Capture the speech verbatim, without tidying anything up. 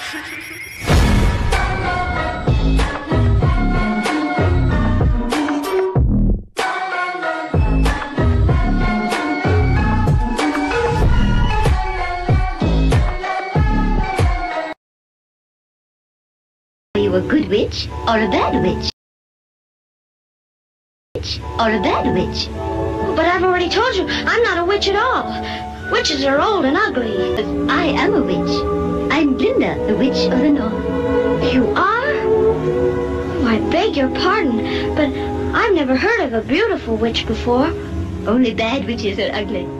Are you a good witch or a bad witch? Or a bad witch? But I've already told you, I'm not a witch at all. Witches are old and ugly. I am a witch. I'm Glinda, the witch of the north. You are? Oh, I beg your pardon, but I've never heard of a beautiful witch before. Only bad witches are ugly.